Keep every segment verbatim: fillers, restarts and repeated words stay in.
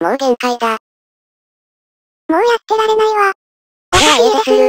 もう限界だ。 もうやってられないわ。 俺は家出する。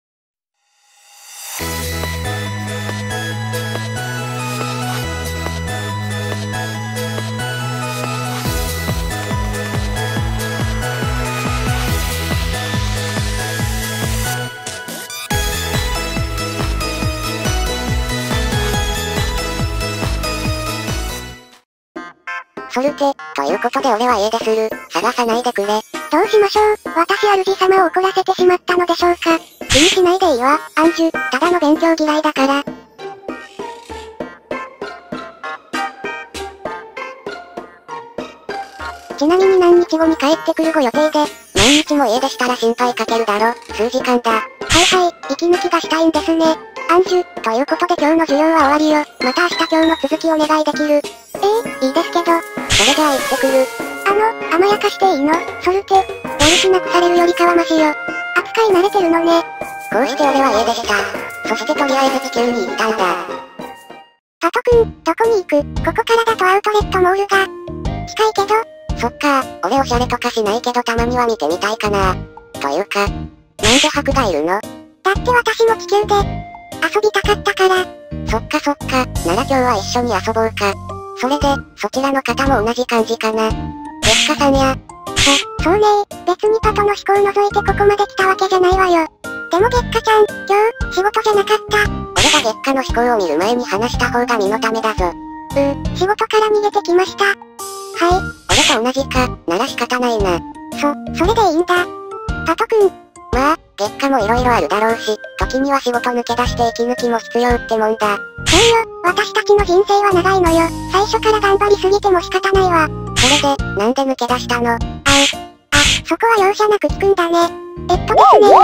ソルテ、ということで俺は家出する。探さないでくれ。 どうしましょう。私主様を怒らせてしまったのでしょうか。気にしないでいいわ、アンジュ。ただの勉強嫌いだから。ちなみに何日後に帰ってくるご予定で。 何日も家出したら心配かけるだろ。数時間だ。 はいはい、息抜きがしたいんですね。アンジュ、ということで今日の授業は終わりよ。また明日今日の続きお願いできる。ええー、いいですけど。 それじゃあ行ってくる。 あの、甘やかしていいの？ソルテ。やる気なくされるよりかはマシよ。扱い慣れてるのね。 こうして俺は家出した。そしてとりあえず地球に行ったんだ。 タトくん、どこに行く？ここからだとアウトレットモールが。近いけど。 そっか、俺オシャレとかしないけどたまには見てみたいかな。というか、なんで白がいるの？ だって私も地球で、遊びたかったから。 そっかそっか、なら今日は一緒に遊ぼうか。それで、そちらの方も同じ感じかな。月下さんや。 そ、そうねー、別にパトの思考を除いてここまで来たわけじゃないわよ。でも月下ちゃん、今日、仕事じゃなかった。 俺が月下の思考を見る前に話した方が身のためだぞ。 うー、仕事から逃げてきました。はい。 俺と同じか、なら仕方ないな。 そ、それでいいんだ。パトくん。 まあ、月下も色々あるだろうし、時には仕事抜け出して息抜きも必要ってもんだ。 そうよ、私たちの人生は長いのよ。最初から頑張りすぎても仕方ないわ。 それで、なんで抜け出したの？あう。 あ、そこは容赦なく聞くんだね。えっとですね。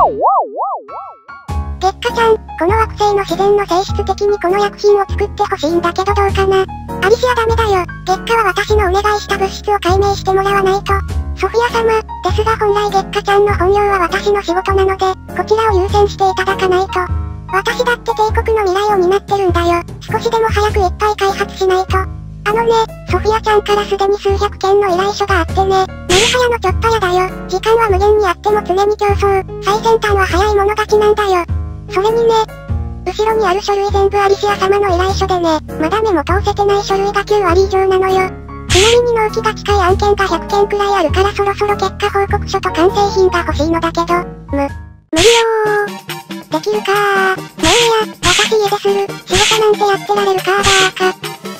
月下ちゃん、この惑星の自然の性質的にこの薬品を作ってほしいんだけどどうかな。アリシアダメだよ。月下は私のお願いした物質を解明してもらわないと。ソフィア様、ですが本来月下ちゃんの本業は私の仕事なので、こちらを優先していただかないと。私だって帝国の未来を担ってるんだよ。少しでも早くいっぱい開発しないと。あのね、ソフィアちゃんからすでに数百件の依頼書があってね。メルハヤのちょっとやだよ。時間は無限にあっても常に競争。最先端は早い者勝ちなんだよ。それにね、後ろにある書類全部アリシア様の依頼書でね、まだ目も通せてない書類がきゅうわり以上なのよ。ちなみに納期が近い案件がひゃくけんくらいあるからそろそろ結果報告書と完成品が欲しいのだけど、む、無理よー。できるかー。もういいや、私家出する。仕事なんてやってられるかーバーカ。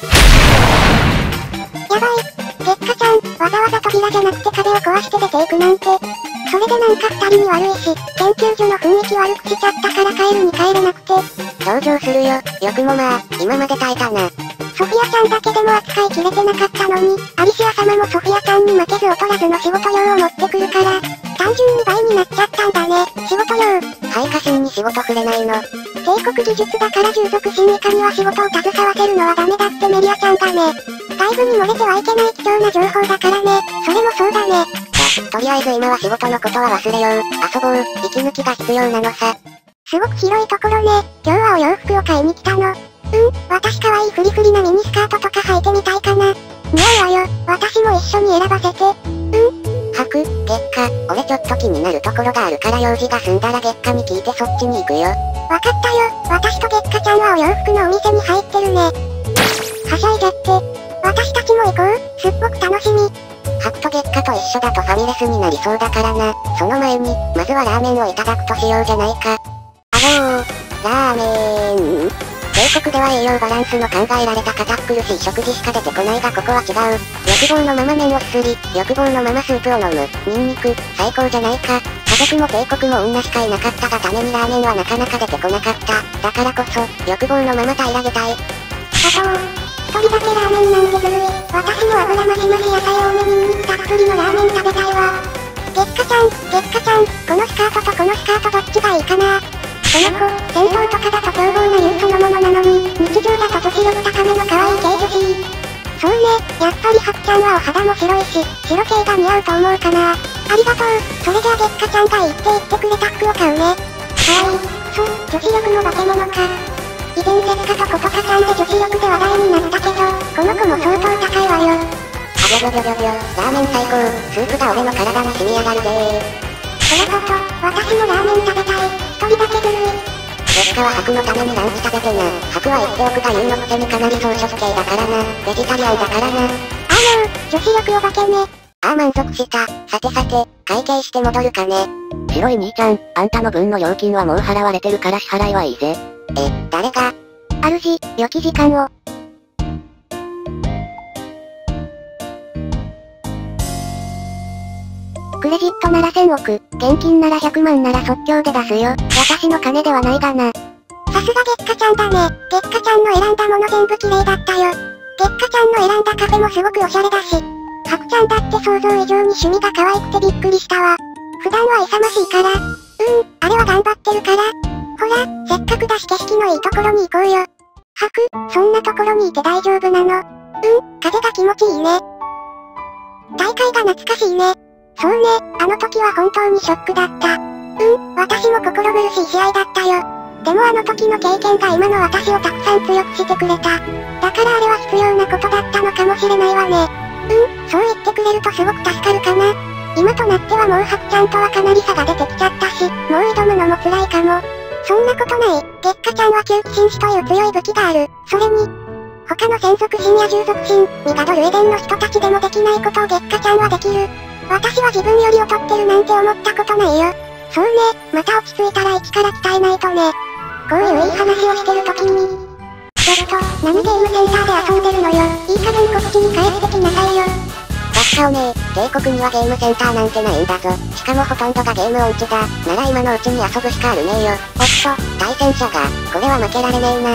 やばい。月下ちゃん、わざわざ扉じゃなくて壁を壊して出ていくなんて。それでなんか二人に悪いし、研究所の雰囲気悪くしちゃったから帰るに帰れなくて。 同情するよ。よくもまあ、今まで耐えたな。 ソフィアちゃんだけでも扱いきれてなかったのに、アリシア様もソフィアちゃんに負けず劣らずの仕事量を持ってくるから、単純に倍になっちゃったんだね、仕事量。 配下心に仕事触れないの。 帝国技術だから従属審議課には仕事を携わせるのはダメだってメリアちゃんがね。外部に漏れてはいけない貴重な情報だからね、それもそうだね。 とりあえず今は仕事のことは忘れよう。遊ぼう。息抜きが必要なのさ。 すごく広いところね。今日はお洋服を買いに来たの。うん、私可愛いフリフリなミニスカートとか履いてみたいかな。似合うわよ。私も一緒に選ばせて。うん。 履く、月下。俺ちょっと気になるところがあるから用事が済んだら月下に聞いてそっちに行くよ。 わかったよ。私と月下ちゃんはお洋服のお店に入ってるね。はしゃいじゃって。私たちも行こう。すっごく楽しみ。 ハクと月下と一緒だとファミレスになりそうだからな。その前に、まずはラーメンをいただくとしようじゃないか。あのー、ラーメン。帝国では栄養バランスの考えられた堅苦しい食事しか出てこないがここは違う。欲望のまま麺をすすり、欲望のままスープを飲む。ニンニク、最高じゃないか。家族も帝国も女しかいなかったがためにラーメンはなかなか出てこなかった。だからこそ、欲望のまま平らげたい。 あと一人だけラーメンなんてずるい。私も油増し増し野菜多めにニンニクたっぷりのラーメン食べたいわ。月下ちゃん、月下ちゃん、このスカートとこのスカートどっちがいいかな。この子、戦闘とかだと凶暴な優そのものなのに、日常だと女子力高めの可愛い系女子。そうね、やっぱりハクちゃんはお肌も白いし、白系が似合うと思うかな。ありがとう。それじゃあ月下ちゃんがいいって言ってくれた服を買うね。はい。そう、女子力の化け物か。以前月下とコトカちゃんで女子力で話題になったけど、この子も相当高いわよ。 あげびょびょびょびょ、ラーメン最高、スープが俺の体に染み上がるぜー。 それこと、私もラーメン食べたい、一人だけずるい。 月下は白のためにランチ食べてな。白は言っておくが優のくせにかなり草食系だからな。ベジタリアンだからな。 あのー、女子力お化けね。 ああ満足した。さてさて、会計して戻るかね。白い兄ちゃん、あんたの分の料金はもう払われてるから支払いはいいぜ。え、誰が？ 主、良き時間を。クレジットならせんおく、現金ならひゃくまんなら即興で出すよ。私の金ではないがな。さすが月下ちゃんだね。月下ちゃんの選んだもの全部綺麗だったよ。月下ちゃんの選んだカフェもすごくおしゃれだし。ハクちゃんだって想像以上に趣味が可愛くてびっくりしたわ。普段は勇ましいから。うーん、あれは頑張ってるから。ほら、せっかくだし景色のいいところに行こうよ。ハク、そんなところにいて大丈夫なの？うん、風が気持ちいいね。大会が懐かしいね。そうね、あの時は本当にショックだった。うん、私も心苦しい試合だったよ。でもあの時の経験が今の私をたくさん強くしてくれた。だからあれは必要なことだったのかもしれないわね。うん、そう言ってくれるとすごく助かるかな。今となってはもうハクちゃんとはかなり差が出てきちゃったし、もう挑むのも辛いかも。そんなことない。月下ちゃんは吸気紳士という強い武器がある。それに、他の専属神や従属神、ミガドルエデンの人たちでもできないことを月下ちゃんはできる。私は自分より劣ってるなんて思ったことないよ。そうね、また落ち着いたら一から鍛えないとね。こういういい話をしてるときに。ちょっと、何ゲームセンターで遊んでるのよ。いい加減こっちに帰ってきなさいよ。 月下おめえ、帝国にはゲームセンターなんてないんだぞ。しかもほとんどがゲーム音痴だ。なら今のうちに遊ぶしかあるねえよ。おっと、対戦者が、これは負けられねえな。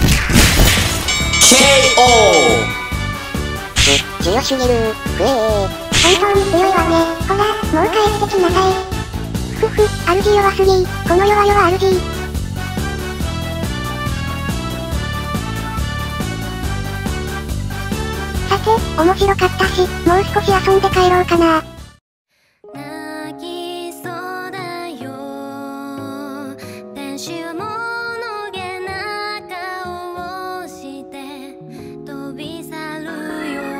ケーオー！ 強すぎる、ふえー。 本当に強いわね。ほら、もう帰ってきなさい。ふふ、主弱すぎ、この弱々主。さて、面白かったし、もう少し遊んで帰ろうかな。泣きそうだよ。天使はものげな顔をして飛び去るよ。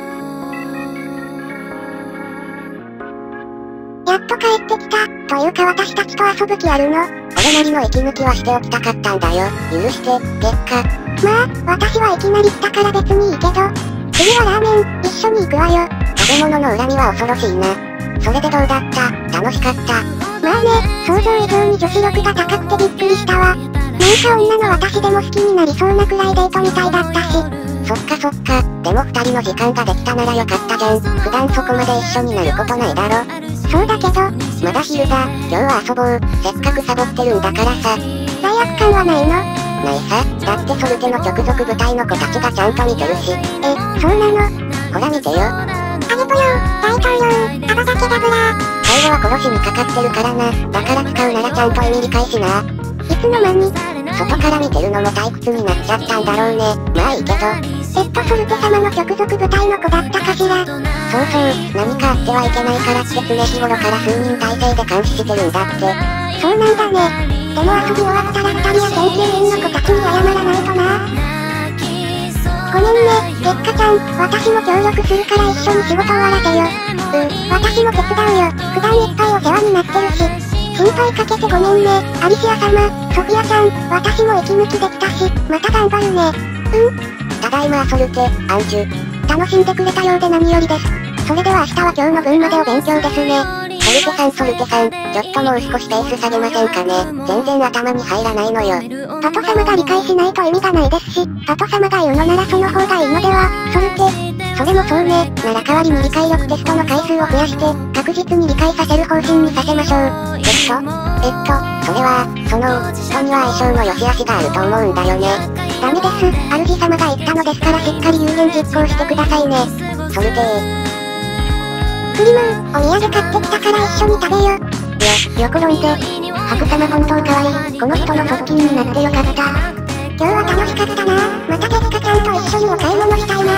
やっと帰ってきた。というか私たちと遊ぶ気あるの？ 俺なりの息抜きはしておきたかったんだよ。許して、月下。 まあ、私はいきなり来たから別にいいけど。次はラーメン、一緒に行くわよ。 食べ物の恨みは恐ろしいな。それでどうだった？楽しかった？ まあね、想像以上に女子力が高くてびっくりしたわ。なんか女の私でも好きになりそうなくらいデートみたいだったし。 そっかそっか、でも二人の時間ができたならよかったじゃん。普段そこまで一緒になることないだろ。 そうだけど、 まだ昼だ、今日は遊ぼう。せっかくサボってるんだからさ。 罪悪感はないの？ ないさ、だってソルテの直属部隊の子たちがちゃんと見てるし。 え、そうなの？ ほら見てよ。 ありがとよ、大統領、アバダケダブラ。 最後は殺しにかかってるからな。だから使うならちゃんと意味理解しな。 いつの間に？ 外から見てるのも退屈になっちゃったんだろうね。まあいいけど。 えっとソルテ様の直属部隊の子だったかしら。 そうそう、何かあってはいけないからって常日頃から数人体制で監視してるんだって。 そうなんだね。でも遊び終わったら二人や研究員の子たちに謝らないとな。ごめんね、月下ちゃん、私も協力するから一緒に仕事終わらせよ。うん、私も手伝うよ。普段いっぱいお世話になってるし。心配かけてごめんね、アリシア様、ソフィアちゃん、私も息抜きできたし、また頑張るね。うん。 ただいまソルテ、アンジュ。 楽しんでくれたようで何よりです。それでは明日は今日の分までお勉強ですね。 ソルテさんソルテさん、ちょっともう少しペース下げませんかね。全然頭に入らないのよ。 パト様が理解しないと意味がないですし、パト様が言うのならその方がいいのでは、ソルテ。それもそうね、なら代わりに理解力テストの回数を増やして、確実に理解させる方針にさせましょう。 えっと、えっと、それは、その、人には相性の良し悪しがあると思うんだよね。 ダメです。主様が言ったのですからしっかり有言実行してくださいね。 ソルテー。 クリムー、お土産買ってきたから一緒に食べよ。 よ、よころんで。ハク様本当可愛い。この人の側近になってよかった。 今日は楽しかったな。また月下ちゃんと一緒にお買い物したいな。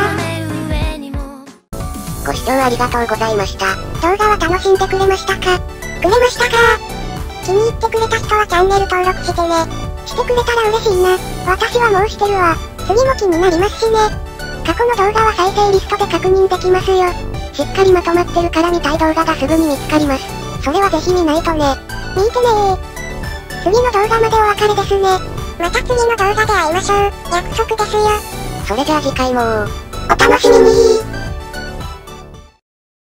ご視聴ありがとうございました。 動画は楽しんでくれましたか？くれましたか？気に入ってくれた人はチャンネル登録してね。してくれたら嬉しいな。私はもうしてるわ。次も気になりますしね。 過去の動画は再生リストで確認できますよ。しっかりまとまってるから見たい動画がすぐに見つかります。それはぜひ見ないとね。 見てねー。 次の動画までお別れですね。 また次の動画で会いましょう。約束ですよ。 それじゃあ次回もお楽しみにー。